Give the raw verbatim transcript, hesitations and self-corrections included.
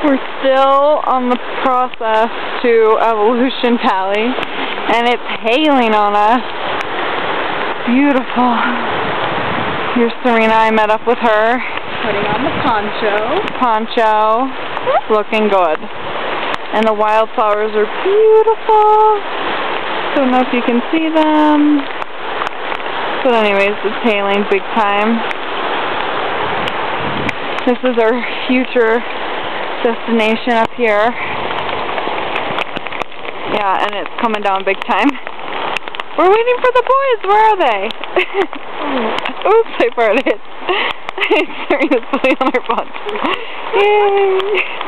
We're still on the process to evolution tally, and it's hailing on us. Beautiful. Here's Serena. I met up with her. Putting on the poncho. Poncho. Looking good. And the wildflowers are beautiful. Don't know if you can see them. But anyways, it's hailing big time. This is our future destination up here. Yeah, and it's coming down big time. We're waiting for the boys. Where are they? Oops, I farted. Serena's putting on her poncho. Yay!